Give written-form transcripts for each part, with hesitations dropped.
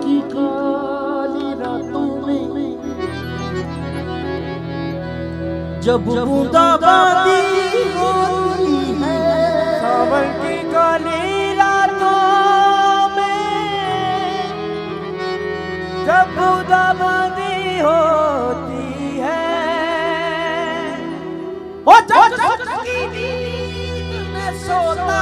की काली रातों में जब बूंदाबांदी होती है, सावन की काली रातों में जब बूंदाबांदी होती है, ओ जब की नींद में सोता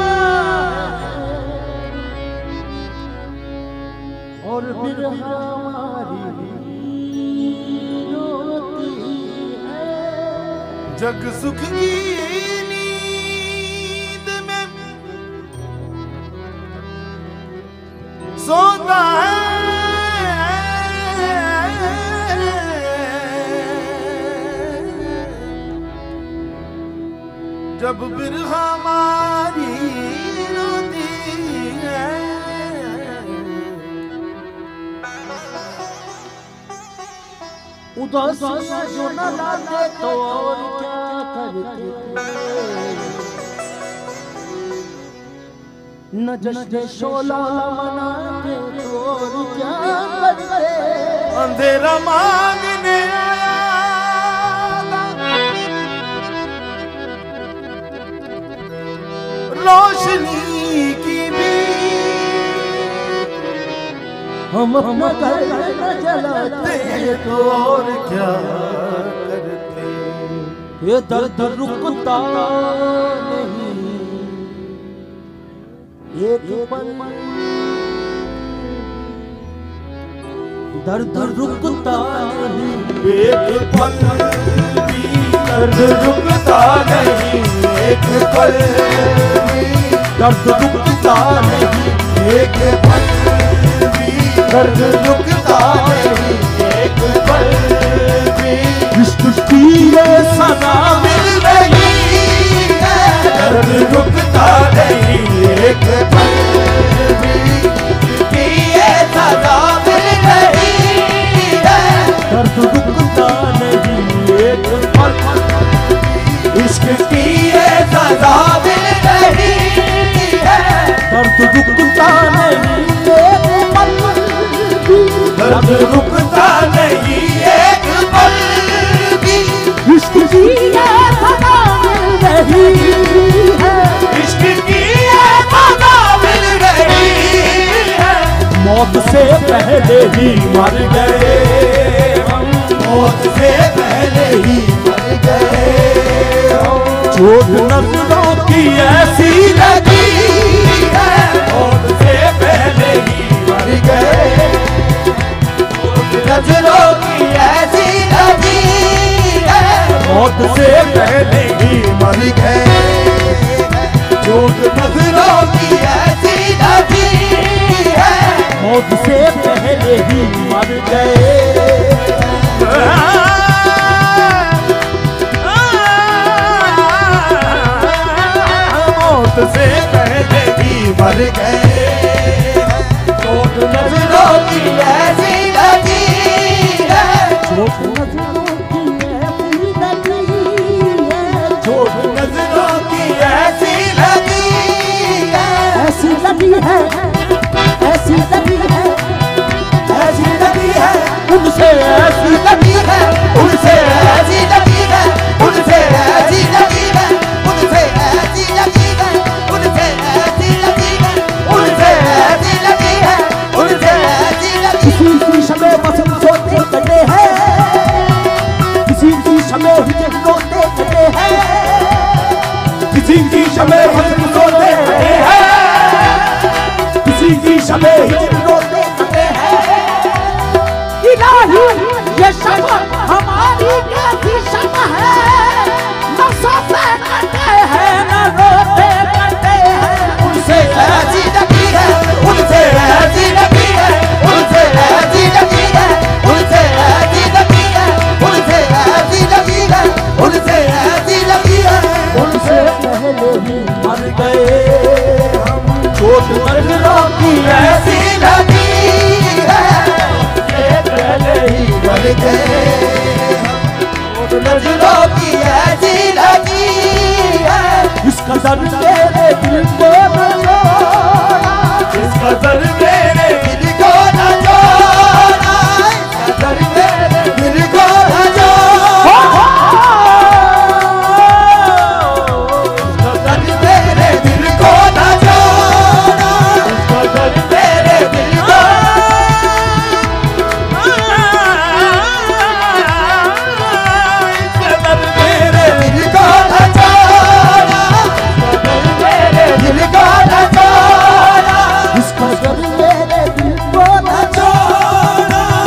और फिर हमारी रोती है। जग सुख की नींद में सोता है, जब फिर हमारी रोती है। उदासियां जो न लाते तो और क्या करते, न जश्न शोला मनाते तो और क्या करते। अंधेरा मांगने आया रोशनी की भी हम अपना घर न जलाते तो और क्या करते। ये दर्द रुकता नहीं एक पल, दर्द रुकता नहीं एक पल भी, दर्द रुकता नहीं एक पल भी, दर्द रुकता नहीं एक पल भी, दर्द रुकता नहीं एक पल भी। इश्क की ये सजा मिल रही है, दर्द रुकता नहीं एक पल भी, कि ये सजा मिल रही है, दर्द रुकता नहीं एक पल। इश्क की ये सजा मिल रही है, दर्द रुकता नहीं एक पल, दर्द रुकता नहीं एक पल भी। इश्क की ये सजा मिल रही है, इश्क की ये सजा मिल रही है। मौत से पहले ही मर गए हम, मौत से पहले ही मर गए हम। चोट नजरों की ऐसी लगी है, मौत से पहले ही मर गए। चोट नजरों की ऐसी लगी है, मौत से पहले ही मर गए। चोट नजरों की ऐसी लगी है, मौत से पहले ही मर गए। मौत से पहले ही मर गए। चोट नजरों की ऐसी लगी है, चोट नजरों की ऐसी लगी है, चोट नजरों की ऐसी लगी है, ऐसी लगी है, ऐसी लगी है, ऐसी लगी है, उनसे ऐसी लगी है, उनसे ऐसी लगी है, उनसे ऐसी लगी है, उनसे ऐसी लगी है, उनसे ऐसी लगी है, उनसे ऐसी लगी है, उनसे ऐसी लगी। किसी की शमे पसंद सोते करते हैं, किसी की शमे हिजक रोते करते हैं, किसी की शमे पसंद सोते हैं, किसी की शमे हिजक रोते करते हैं। इलाही ये शब हमारी कैसी शब है, न सोते करते हैं न रोते करते हैं। उनसे ऐसी लगी है, उनसे ऐसी लगी है, उनसे ऐसी लगी है, उनसे ऐसी लगी है, उनसे ऐसी लगी है, उनसे ऐसी लगी है। उनसे पहले ही मर गए हम, चोट नजरों की ऐसी लगी है, उनसे पहले ही मर गए। चोट नजरों की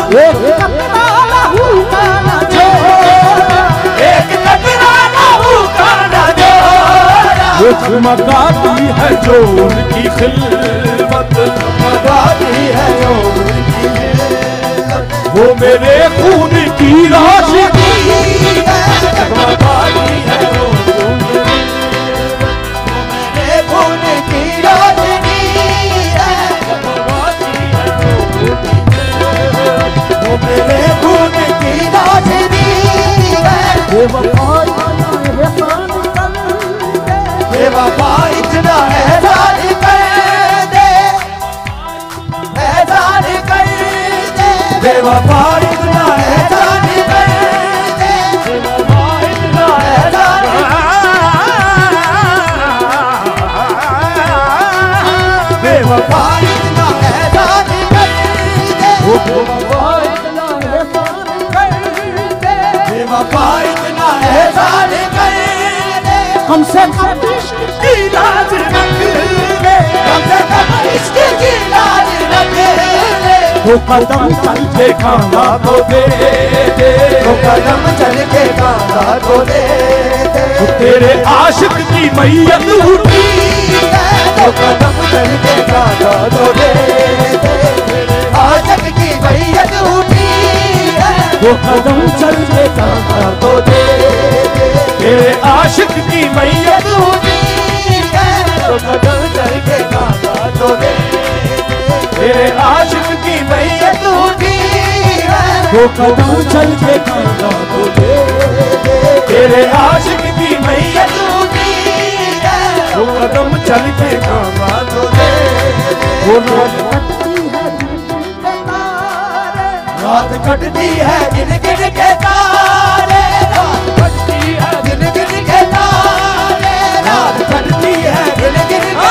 एक कतरा लहू का न जोड़ा, एक कतरा लहू का न जोड़ा, वो चमकाती है जो उनकी खिलमत, चमकाती है जो उनकी खिलमत, वो मेरे खून की रोशनी है, चमकाती है जो मेरे खून की रोशनी है, वो मेरे खून की रोशनी है। बेवफा इतना एहसान कर दे, एहसान कर दे, बेवफा इतना एहसान कर दे, बेवफा इतना एहसान, बेवफा इतना एहसान कर दे, बेवफा इतना एहसान कर दे, बेवफा इतना एहसान कर दे, हमसे कब इश्क की लाज रख ले, हमसे कब इश्क की लाज रख ले, वो कदम चल के खाना तो दे दे, वो कदम चल के कांधा को दे दे, तेरे आशिक की मैयत उठी वो कदम चल के कांधा को दे दे, आशिक की मैयत उठी है, वो कदम चल के कांधा को दे दे, तेरे आशिक की मैयत उठी है, वो कदम चल के कांधा को दे दे, तेरे आशिक की मैयत उठी है, वो कदम चल के खाना तो दे दे, तेरे आशिक की मैयत उठी है, वो कदम चल के खाना तो दे दे, वो रात कटती है गिन गिन के तारे, रात कटती है गिन गिन के तारे, रात कटती है गिन गिन के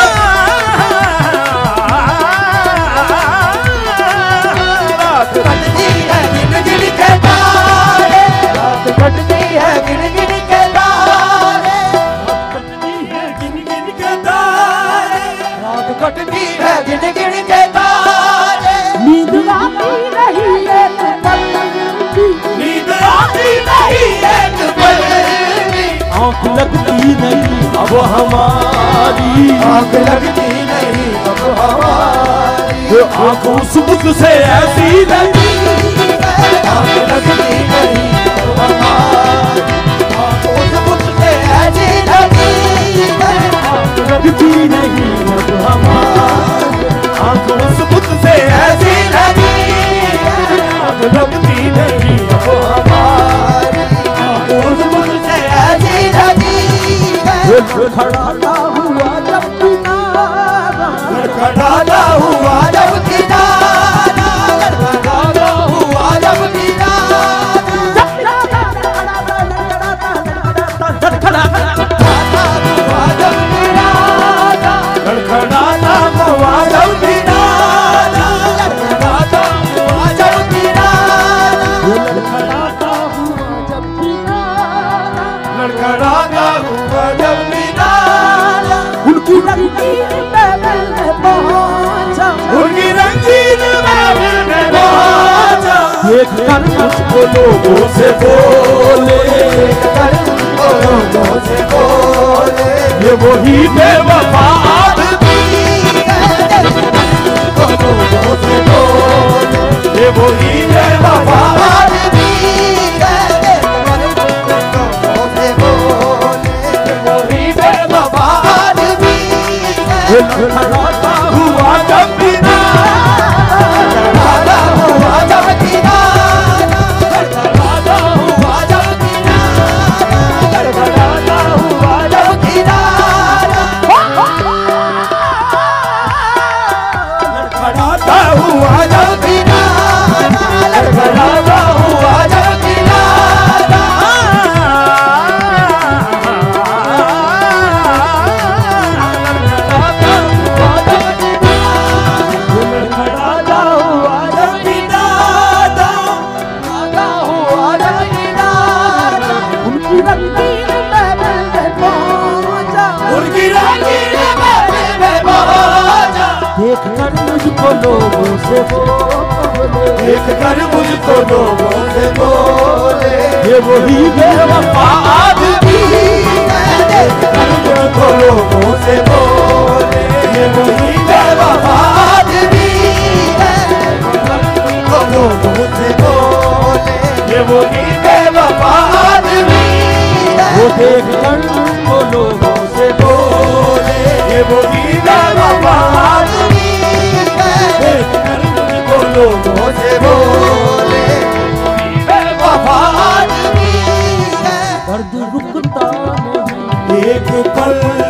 रात कटती है गिन गिन के तारे, रात कटती है गिन गिन के तारे, गिन गिन के तारे, रात कटती है गिन गिन के तारे, नींद आती नहीं एक पल भी, नींद आती नहीं एक पल भी, आँख लगती नहीं अब हमारी, आँख लगती नहीं अब हमारी, वो आँखों सुबह से ऐसी लगी, आँख लगती नहीं अब हमारी, आँखों से ऐसी लगी, आँख लगती नहीं अब हमारी, आँखों सुबह से ऐसी लगी, आँख लगती नहीं अब हमारी, आँखों से ऐसी लगी, वो खड़ा हुआ जब किनारा, खड़ा हुआ जब किनारा, खड़ा हुआ जब किनारा, हुआ जब किनारा, खड़खड़ाता हुआ जब किनारा, खड़खड़ाता हुआ जब किनारा, लड़खड़ाता हुआ जब किनारा, लड़खड़ाता हुआ जब किनारा, उनकी रंगीन महफिल में पहुंचा, उनकी रंगीन महफिल में पहुंचा, देख कर मुझको लोगों से बोले, कर उनको लोगों से बोले, ये वही बेवफा आदमी, उनको लोगों से बोले, ये वही बेवफा आदमी, लोगों से बोले, वही बेवफा आदमी, लड़खड़ाता हुआ जब किनारा, खड़ा हुआ जब किनारा, खड़ा हुआ जब किनारा, खड़ा हुआ जब किनारा, लड़खड़ाता हुआ जब किनारा, खड़ा हुआ जब किनारा, लड़खड़ाता हुआ जब किनारा, खड़ा हुआ जब किनारा, उनकी रंगीन महफिल में पहुंचा, उनकी रंगीन महफिल में पहुंचा, देख कर मुझको लोगों से बोले, देख कर मुझको लोगों से बोले ये वही बेवफा आदमी है, देख कर मुझको लोगों से बोले ये वही बेवफा आदमी है, मुझको लोगों से बोले ये वही बेवफा आदमी है, वो देख कर वो लोगों से बोले ये वही बेवफा आदमी है, देख कर मुझको लोगों से बोले बेवफा आदमी है। दर्द रुकता नहीं एक पल